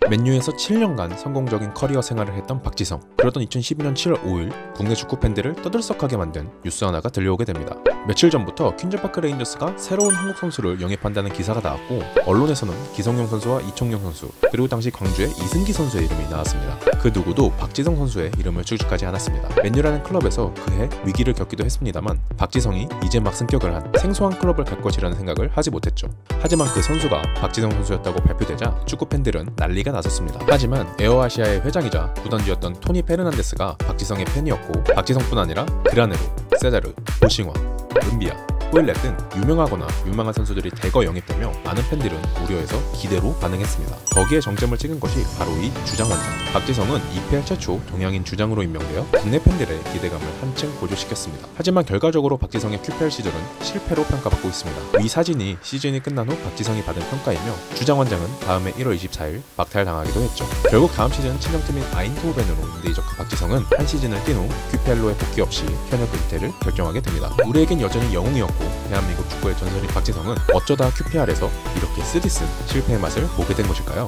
맨유에서 7년간 성공적인 커리어 생활을 했던 박지성. 그러던 2012년 7월 5일 국내 축구 팬들을 떠들썩하게 만든 뉴스 하나가 들려오게 됩니다. 며칠 전부터 퀸즈파크 레인저스가 새로운 한국 선수를 영입한다는 기사가 나왔고, 언론에서는 기성용 선수와 이청용 선수, 그리고 당시 광주의 이승기 선수의 이름이 나왔습니다. 그 누구도 박지성 선수의 이름을 추측하지 않았습니다. 맨유라는 클럽에서 그해 위기를 겪기도 했습니다만 박지성이 이제 막 승격을 한 생소한 클럽을 갈 것이라는 생각을 하지 못했죠. 하지만 그 선수가 박지성 선수였다고 발표되자 축구 팬들은 난리가 났었습니다. 하지만 에어아시아의 회장이자 구단주였던 토니 페르난데스가 박지성의 팬이었고, 박지성뿐 아니라 그라네로, 세다르, 보싱화, 은비아, 호일렛 등 유명하거나 유망한 선수들이 대거 영입되며 많은 팬들은 우려해서 기대로 반응했습니다. 거기에 정점을 찍은 것이 바로 이 주장원장. 박지성은 EPL 최초 동양인 주장으로 임명되어 국내 팬들의 기대감을 한층 고조시켰습니다. 하지만 결과적으로 박지성의 QPR 시절은 실패로 평가받고 있습니다. 이 사진이 시즌이 끝난 후 박지성이 받은 평가이며, 주장원장은 다음해 1월 24일 박탈당하기도 했죠. 결국 다음 시즌 친정팀인 아인트호벤으로 임대 이적한 박지성은 한 시즌을 뛴 후 QPR로의 복귀 없이 현역 은퇴를 결정하게 됩니다. 우리에겐 여전히 영웅이었고 대한민국 축구의 전설인 박지성은 어쩌다 QPR에서 이렇게 쓰디쓴 실패의 맛을 보게 된 것일까요?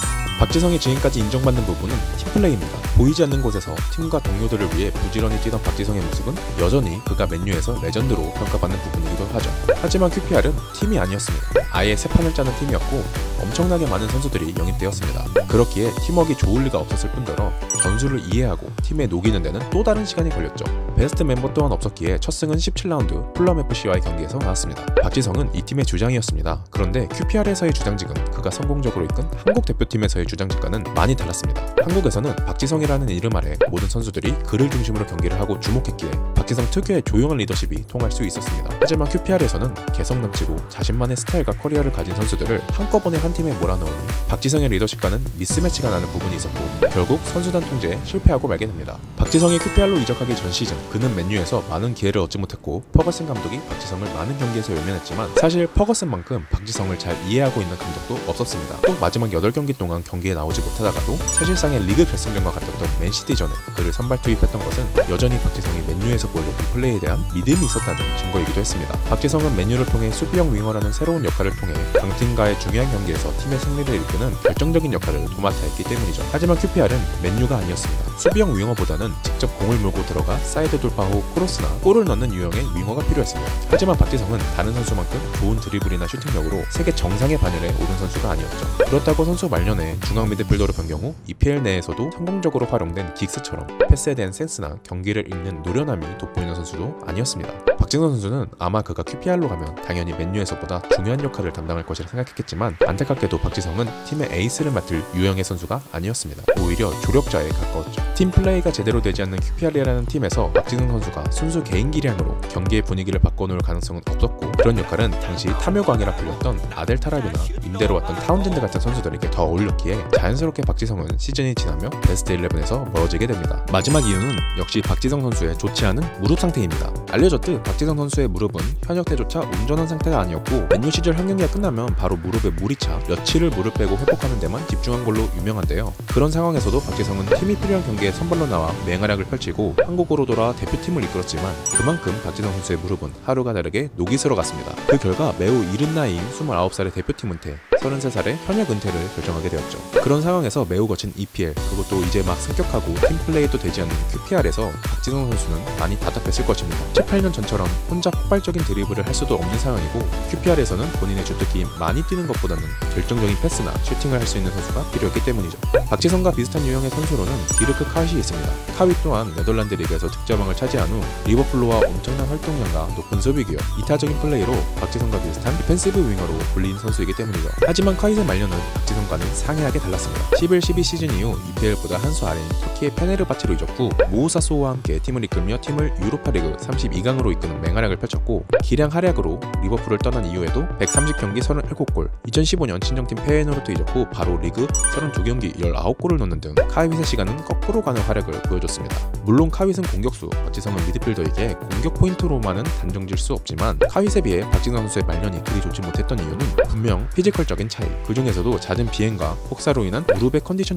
박지성이 지금까지 인정받는 부분은 팀플레이입니다. 보이지 않는 곳에서 팀과 동료들을 위해 부지런히 뛰던 박지성의 모습은 여전히 그가 맨유에서 레전드로 평가받는 부분이기도 하죠. 하지만 QPR은 팀이 아니었습니다. 아예 새 판을 짜는 팀이었고 엄청나게 많은 선수들이 영입되었습니다. 그렇기에 팀워크가 좋을 리가 없었을 뿐더러 전술을 이해하고 팀에 녹이는 데는 또 다른 시간이 걸렸죠. 베스트 멤버 또한 없었기에 첫 승은 17라운드 풀럼FC와의 경기에서 나왔습니다. 박지성은 이 팀의 주장이었습니다. 그런데 QPR에서의 주장직은 그가 성공적으로 이끈 한국 대표팀에서의 주장직과는 많이 달랐습니다. 한국에서는 박지성이라는 이름 아래 모든 선수들이 그를 중심으로 경기를 하고 주목했기에 박지성 특유의 조용한 리더십이 통할 수 있었습니다. 하지만 QPR에서는 개성 넘치고 자신만의 스타일과 커리어를 가진 선수들을 한꺼번에 한 팀에 몰아넣으니 박지성의 리더십과는 미스매치가 나는 부분이 있었고, 결국 선수단 통제에 실패하고 말게 됩니다. 박지성이 QPR로 이적하기 전 시즌 그는 맨유에서 많은 기회를 얻지 못했고, 퍼거슨 감독이 박지성을 많은 경기에서 외면했지만 사실 퍼거슨만큼 박지성을 잘 이해하고 있는 감독도 없었습니다. 또 마지막 8경기 동안 경기에 나오지 못하다가도 사실상의 리그 결승전과 같았던 맨시티전에 그를 선발 투입했던 것은 여전히 박지성이 맨유에서 보여줬던 플레이에 대한 믿음이 있었다는 증거이기도 했습니다. 박지성은 맨유를 통해 수비형 윙어라는 새로운 역할을 통해 강팀과의 중요한 경기에서 팀의 승리를 이끄는 결정적인 역할을 도맡아 했기 때문이죠. 하지만 QPR은 맨유가 아니었습니다. 수비형 윙어보다는 직접 공을 몰고 들어가 사이드 돌파 후 크로스나 골을 넣는 유형의 윙어가 필요했습니다. 하지만 박지성은 다른 선수만큼 좋은 드리블이나 슈팅력으로 세계 정상의 반열에 오른 선수가 아니었죠. 그렇다고 선수 말년에 중앙 미드필더로 변경 후 EPL 내에서도 성공적으로 활용된 긱스처럼 패스에 대한 센스나 경기를 읽는 노련함이 돋보이는 선수도 아니었습니다. 박지성 선수는 아마 그가 QPR로 가면 당연히 맨유에서보다 중요한 역할을 담당할 것이라 생각했겠지만, 안타깝게도 박지성은 팀의 에이스를 맡을 유형의 선수가 아니었습니다. 오히려 조력자에 가까웠죠. 팀 플레이가 제대로 되지 않는 QPR이라는 팀에서 박지성 선수가 순수 개인 기량으로 경기의 분위기를 바꿔놓을 가능성은 없었고, 그런 역할은 당시 탐욕왕이라 불렸던 아델 타라비나 임대로 왔던 타운젠드 같은 선수들에게 더 어울렸기에 자연스럽게 박지성은 시즌이 지나며 베스트 11에서 멀어지게 됩니다. 마지막 이유는 역시 박지성 선수의 좋지 않은 무릎 상태입니다. 알려졌듯 박지성 선수의 무릎은 현역 때조차 온전한 상태가 아니었고, 맨유 시절 한 경기가 끝나면 바로 무릎에 물이 차 며칠을 물을 빼고 회복하는 데만 집중한 걸로 유명한데요. 그런 상황에서도 박지성은 팀이 필요한 경기에 선발로 나와 맹활약을 펼치고 한국으로 돌아와 대표팀을 이끌었지만, 그만큼 박지성 선수의 무릎은 하루가 다르게 녹이 슬어갔습니다. 그 결과 매우 이른 나이인 29살의 대표팀 은퇴, 33살의 현역 은퇴를 결정하게 되었죠. 그런 상황에서 매우 거친 EPL, 그것도 이제 막 승격하고 팀플레이도 되지 않는 QPR에서 박지성 선수는 많이 답답했을 것입니다. 7, 8년 전처럼 혼자 폭발적인 드리블을 할 수도 없는 상황이고, QPR에서는 본인의 주특기인 많이 뛰는 것보다는 결정적인 패스나 슈팅을 할 수 있는 선수가 필요했기 때문이죠. 박지성과 비슷한 유형의 선수로는 디르크 카윗이 있습니다. 카윗 또한 네덜란드 리그에서 득점왕을 차지한 후 리버풀로와 엄청난 활동량과 높은 소비 기여, 이타적인 플레이로 박지성과 비슷한 디펜시브 윙어로 불린 선수이기 때문이죠. 하지만 카윗의 말년은 박지성과는 상이하게 달랐습니다. 11-12 시즌 이후 EPL보다 한 수 아래인 터키의 페네르바체로 이적 후 모우사소와 함께 팀을 이끌며 팀을 유로파리그 32강으로 이끄는 맹활약을 펼쳤고, 기량 활약으로 리버풀을 떠난 이후에도 130경기 37골, 2015년 친정팀 페예노르트 이적 후 바로 리그 32경기 19골을 넣는 등 카윗의 시간은 거꾸로 가는 활약을 보여줬습니다. 물론 카윗은 공격수, 박지성은 미드필더이기에 공격 포인트로만은 단정질 수 없지만, 카윗에 비해 박지성 선수의 말년이 그리 좋지 못했던 이유는 분명 피지컬적인 차이, 그 중에서도 잦은 비행과 폭사로 인한 무릎의 컨디션 저하도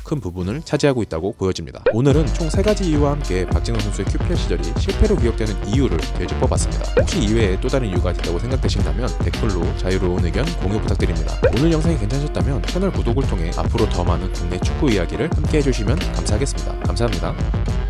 큰 부분을 차지하고 있다고 보여집니다. 오늘은 총 3가지 이유와 함께 박진영 선수의 QPR 시절이 실패로 기억되는 이유를 되짚어봤습니다. 혹시 이외에 또 다른 이유가 있다고 생각되신다면 댓글로 자유로운 의견 공유 부탁드립니다. 오늘 영상이 괜찮으셨다면 채널 구독을 통해 앞으로 더 많은 국내 축구 이야기를 함께 해주시면 감사하겠습니다. 감사합니다.